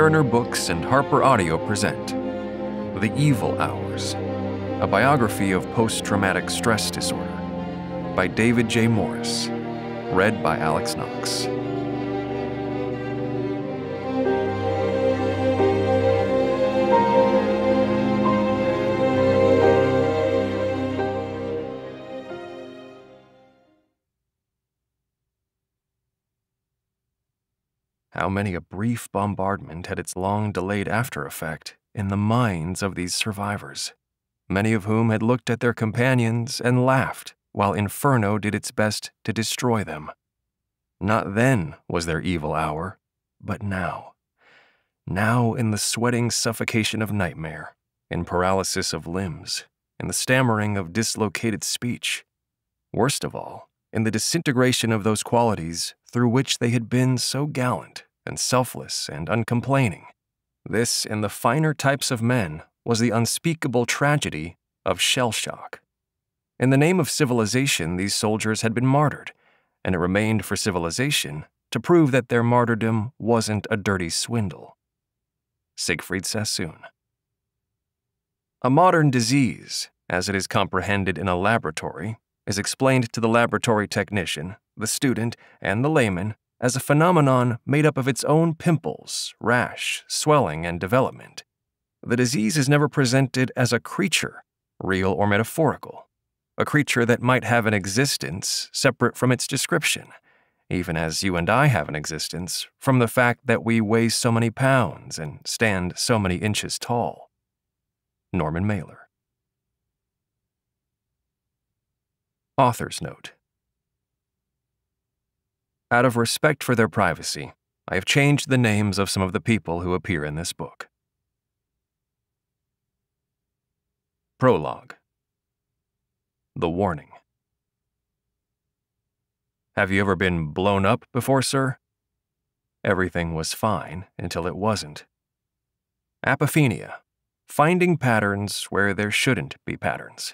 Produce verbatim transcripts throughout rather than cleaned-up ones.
Turner Books and Harper Audio present The Evil Hours, a biography of post-traumatic stress disorder by David J. Morris, read by Alex Knox. How many a brief bombardment had its long-delayed after-effect in the minds of these survivors, many of whom had looked at their companions and laughed while Inferno did its best to destroy them. Not then was their evil hour, but now. Now in the sweating suffocation of nightmare, in paralysis of limbs, in the stammering of dislocated speech. Worst of all, in the disintegration of those qualities through which they had been so gallant and selfless and uncomplaining. This, in the finer types of men, was the unspeakable tragedy of shell shock. In the name of civilization, these soldiers had been martyred, and it remained for civilization to prove that their martyrdom wasn't a dirty swindle. Siegfried Sassoon. A modern disease, as it is comprehended in a laboratory, is explained to the laboratory technician, the student, and the layman as a phenomenon made up of its own pimples, rash, swelling, and development. The disease is never presented as a creature, real or metaphorical, a creature that might have an existence separate from its description, even as you and I have an existence from the fact that we weigh so many pounds and stand so many inches tall. Norman Mailer. Author's note. Out of respect for their privacy, I have changed the names of some of the people who appear in this book. Prologue. The Warning. Have you ever been blown up before, sir? Everything was fine until it wasn't. Apophenia. Finding patterns where there shouldn't be patterns.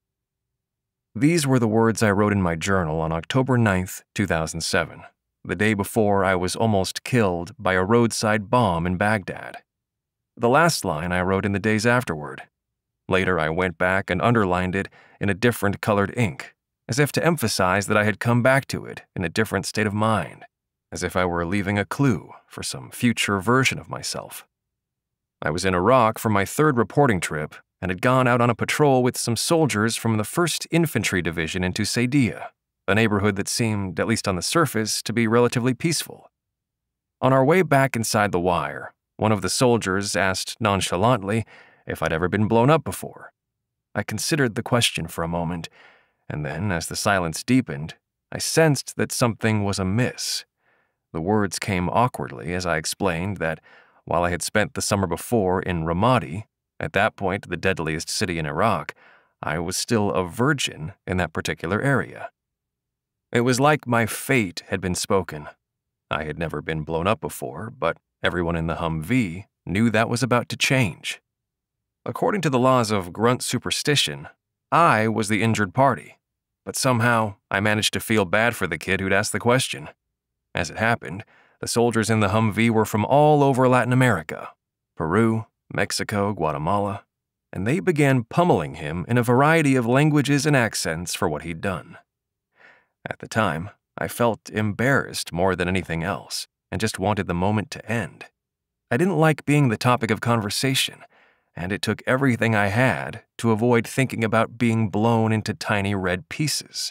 These were the words I wrote in my journal on October ninth, two thousand seven, the day before I was almost killed by a roadside bomb in Baghdad. The last line I wrote in the days afterward. Later, I went back and underlined it in a different colored ink, as if to emphasize that I had come back to it in a different state of mind, as if I were leaving a clue for some future version of myself. I was in Iraq for my third reporting trip and had gone out on a patrol with some soldiers from the first Infantry Division into Saydia, a neighborhood that seemed, at least on the surface, to be relatively peaceful. On our way back inside the wire, one of the soldiers asked nonchalantly if I'd ever been blown up before. I considered the question for a moment, and then, as the silence deepened, I sensed that something was amiss. The words came awkwardly as I explained that, while I had spent the summer before in Ramadi, at that point the deadliest city in Iraq, I was still a virgin in that particular area. It was like my fate had been spoken. I had never been blown up before, but everyone in the Humvee knew that was about to change. According to the laws of grunt superstition, I was the injured party, but somehow I managed to feel bad for the kid who'd asked the question. As it happened, the soldiers in the Humvee were from all over Latin America, Peru, Mexico, Guatemala, and they began pummeling him in a variety of languages and accents for what he'd done. At the time, I felt embarrassed more than anything else and just wanted the moment to end. I didn't like being the topic of conversation, and it took everything I had to avoid thinking about being blown into tiny red pieces.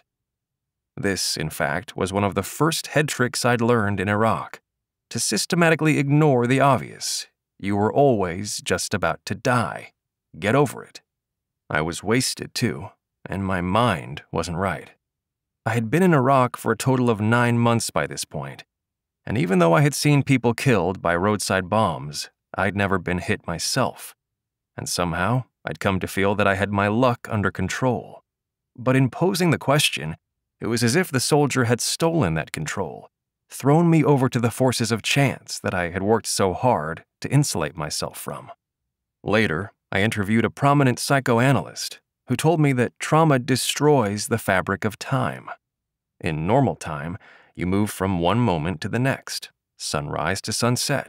This, in fact, was one of the first head tricks I'd learned in Iraq, to systematically ignore the obvious. You were always just about to die. Get over it. I was wasted, too, and my mind wasn't right. I had been in Iraq for a total of nine months by this point, and even though I had seen people killed by roadside bombs, I'd never been hit myself, and somehow I'd come to feel that I had my luck under control. But in posing the question, it was as if the soldier had stolen that control, thrown me over to the forces of chance that I had worked so hard to insulate myself from. Later, I interviewed a prominent psychoanalyst who told me that trauma destroys the fabric of time. In normal time, you move from one moment to the next, sunrise to sunset,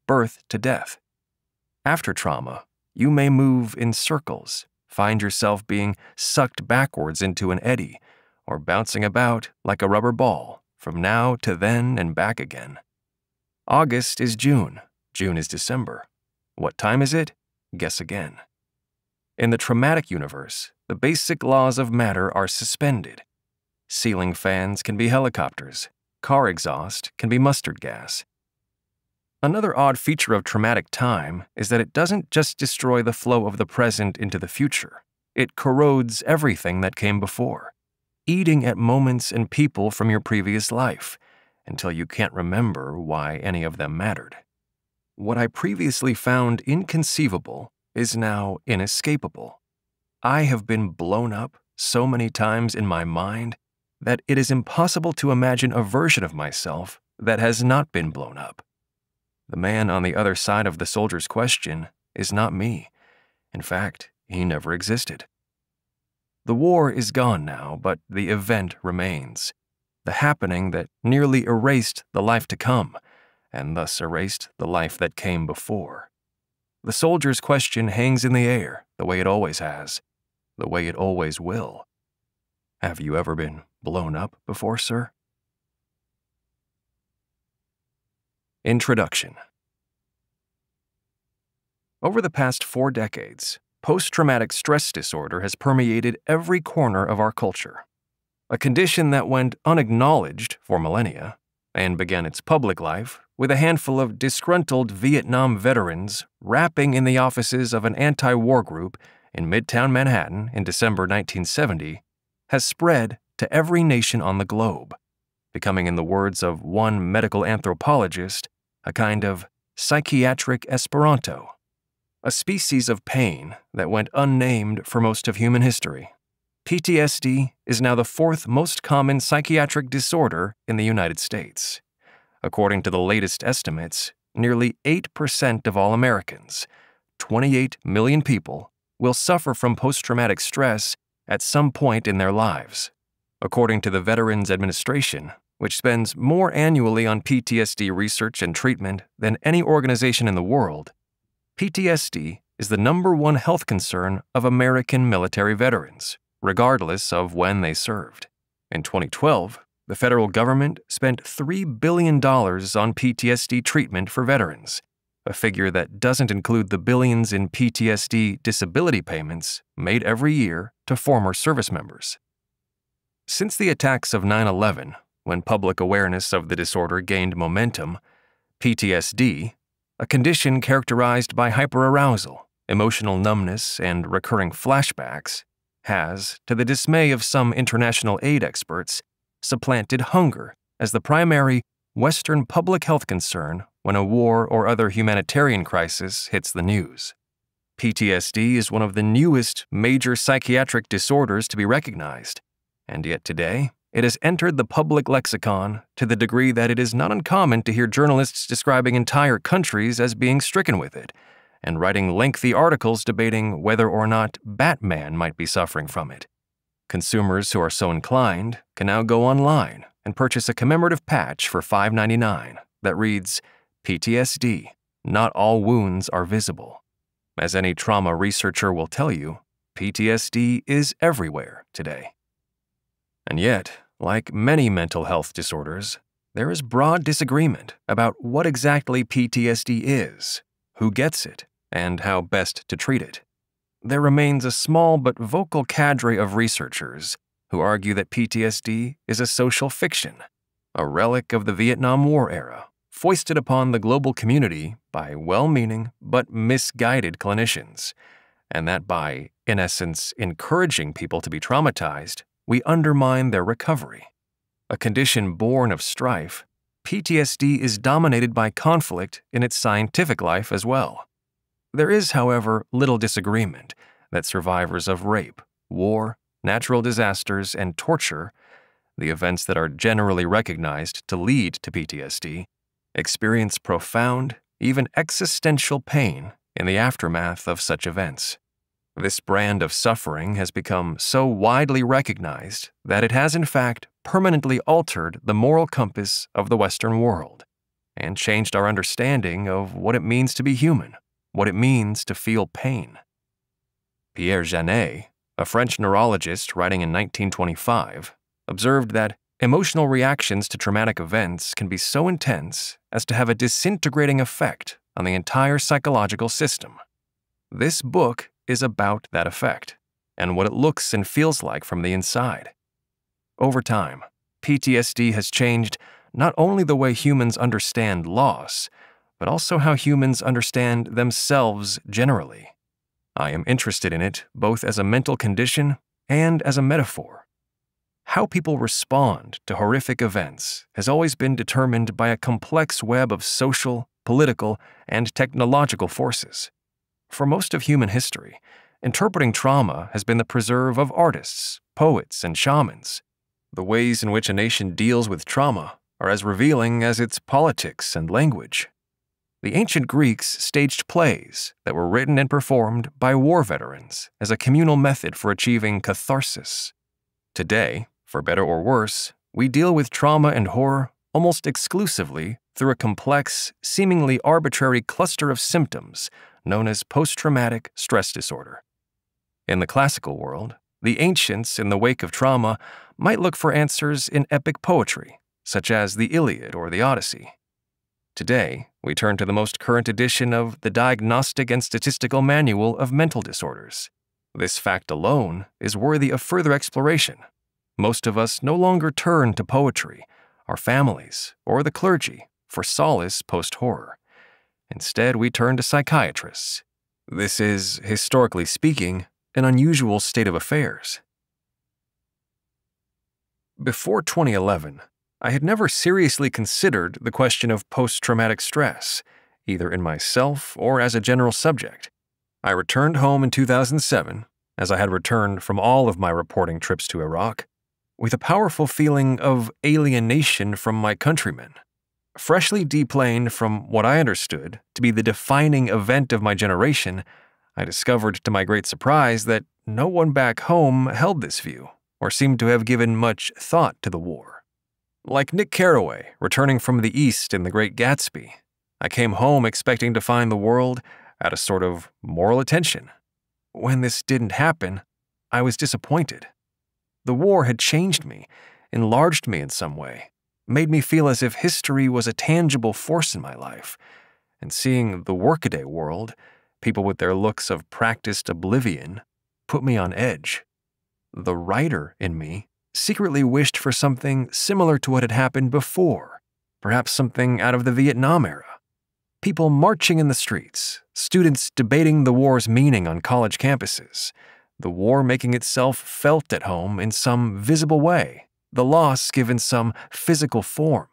birth to death. After trauma, you may move in circles, find yourself being sucked backwards into an eddy, or bouncing about like a rubber ball from now to then and back again. August is June, June is December. What time is it? Guess again. In the traumatic universe, the basic laws of matter are suspended. Ceiling fans can be helicopters. Car exhaust can be mustard gas. Another odd feature of traumatic time is that it doesn't just destroy the flow of the present into the future. It corrodes everything that came before, eating at moments and people from your previous life until you can't remember why any of them mattered. What I previously found inconceivable is now inescapable. I have been blown up so many times in my mind that it is impossible to imagine a version of myself that has not been blown up. The man on the other side of the soldier's question is not me. In fact, he never existed. The war is gone now, but the event remains. The happening that nearly erased the life to come, and thus erased the life that came before. The soldier's question hangs in the air, the way it always has, the way it always will. Have you ever been blown up before, sir? Introduction. Over the past four decades, post-traumatic stress disorder has permeated every corner of our culture. A condition that went unacknowledged for millennia and began its public life with a handful of disgruntled Vietnam veterans rapping in the offices of an anti-war group in Midtown Manhattan in December nineteen seventy, has spread to every nation on the globe, becoming, in the words of one medical anthropologist, a kind of psychiatric Esperanto, a species of pain that went unnamed for most of human history. P T S D is now the fourth most common psychiatric disorder in the United States. According to the latest estimates, nearly eight percent of all Americans, twenty-eight million people, will suffer from post-traumatic stress at some point in their lives. According to the Veterans Administration, which spends more annually on P T S D research and treatment than any organization in the world, P T S D is the number one health concern of American military veterans, regardless of when they served. In twenty twelve, the federal government spent three billion dollars on P T S D treatment for veterans, a figure that doesn't include the billions in P T S D disability payments made every year to former service members. Since the attacks of nine eleven, when public awareness of the disorder gained momentum, P T S D, a condition characterized by hyperarousal, emotional numbness, and recurring flashbacks, has, to the dismay of some international aid experts, supplanted hunger as the primary Western public health concern when a war or other humanitarian crisis hits the news. P T S D is one of the newest major psychiatric disorders to be recognized, and yet today, it has entered the public lexicon to the degree that it is not uncommon to hear journalists describing entire countries as being stricken with it, and writing lengthy articles debating whether or not Batman might be suffering from it. Consumers who are so inclined can now go online and purchase a commemorative patch for five ninety-nine that reads, P T S D, not all wounds are visible. As any trauma researcher will tell you, P T S D is everywhere today. And yet, like many mental health disorders, there is broad disagreement about what exactly P T S D is, who gets it, and how best to treat it. There remains a small but vocal cadre of researchers who argue that P T S D is a social fiction, a relic of the Vietnam War era, foisted upon the global community by well-meaning but misguided clinicians, and that by, in essence, encouraging people to be traumatized, we undermine their recovery. A condition born of strife, P T S D is dominated by conflict in its scientific life as well. There is, however, little disagreement that survivors of rape, war, natural disasters, and torture, the events that are generally recognized to lead to P T S D, experience profound, even existential pain in the aftermath of such events. This brand of suffering has become so widely recognized that it has in fact permanently altered the moral compass of the Western world, and changed our understanding of what it means to be human, what it means to feel pain. Pierre Janet, a French neurologist writing in nineteen twenty-five, observed that emotional reactions to traumatic events can be so intense as to have a disintegrating effect on the entire psychological system. This book is about that effect and what it looks and feels like from the inside. Over time, P T S D has changed not only the way humans understand loss, but also how humans understand themselves generally. I am interested in it both as a mental condition and as a metaphor. How people respond to horrific events has always been determined by a complex web of social, political, and technological forces. For most of human history, interpreting trauma has been the preserve of artists, poets, and shamans. The ways in which a nation deals with trauma are as revealing as its politics and language. The ancient Greeks staged plays that were written and performed by war veterans as a communal method for achieving catharsis. Today, for better or worse, we deal with trauma and horror almost exclusively through a complex, seemingly arbitrary cluster of symptoms known as posttraumatic stress disorder. In the classical world, the ancients, in the wake of trauma, might look for answers in epic poetry, such as the Iliad or the Odyssey. Today, we turn to the most current edition of the Diagnostic and Statistical Manual of Mental Disorders. This fact alone is worthy of further exploration. Most of us no longer turn to poetry, our families, or the clergy for solace post-horror. Instead, we turn to psychiatrists. This is, historically speaking, an unusual state of affairs. Before twenty eleven, I had never seriously considered the question of post-traumatic stress, either in myself or as a general subject. I returned home in two thousand seven, as I had returned from all of my reporting trips to Iraq, with a powerful feeling of alienation from my countrymen. Freshly deplaned from what I understood to be the defining event of my generation, I discovered to my great surprise that no one back home held this view or seemed to have given much thought to the war. Like Nick Carraway returning from the East in The Great Gatsby, I came home expecting to find the world at a sort of moral attention. When this didn't happen, I was disappointed. The war had changed me, enlarged me in some way, made me feel as if history was a tangible force in my life, and seeing the workaday world, people with their looks of practiced oblivion, put me on edge. The writer in me secretly wished for something similar to what had happened before, perhaps something out of the Vietnam era. People marching in the streets, students debating the war's meaning on college campuses, the war making itself felt at home in some visible way, the loss given some physical form.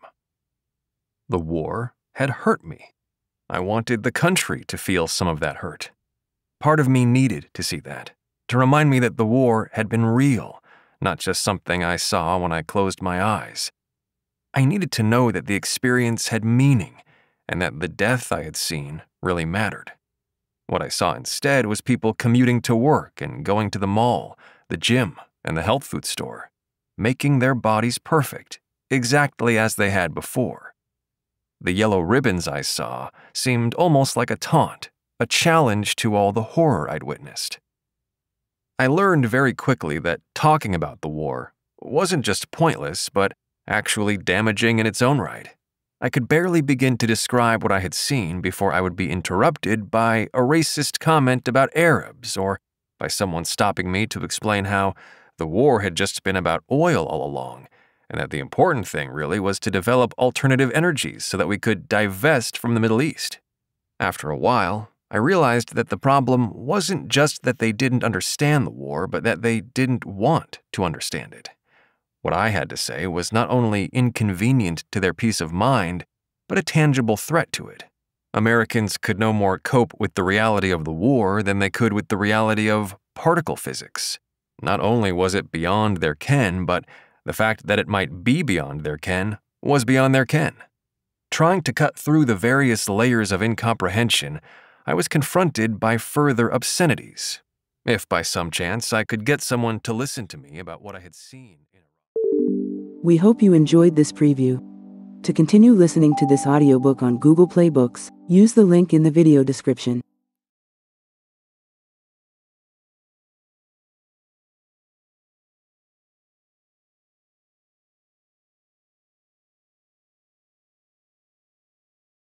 The war had hurt me. I wanted the country to feel some of that hurt. Part of me needed to see that, to remind me that the war had been real, not just something I saw when I closed my eyes. I needed to know that the experience had meaning, and that the death I had seen really mattered. What I saw instead was people commuting to work and going to the mall, the gym, and the health food store, making their bodies perfect, exactly as they had before. The yellow ribbons I saw seemed almost like a taunt, a challenge to all the horror I'd witnessed. I learned very quickly that talking about the war wasn't just pointless, but actually damaging in its own right. I could barely begin to describe what I had seen before I would be interrupted by a racist comment about Arabs or by someone stopping me to explain how the war had just been about oil all along, and that the important thing really was to develop alternative energies so that we could divest from the Middle East. After a while, I realized that the problem wasn't just that they didn't understand the war, but that they didn't want to understand it. What I had to say was not only inconvenient to their peace of mind, but a tangible threat to it. Americans could no more cope with the reality of the war than they could with the reality of particle physics. Not only was it beyond their ken, but the fact that it might be beyond their ken was beyond their ken. Trying to cut through the various layers of incomprehension, I was confronted by further obscenities. If by some chance I could get someone to listen to me about what I had seen in We hope you enjoyed this preview. To continue listening to this audiobook on Google Play Books, use the link in the video description.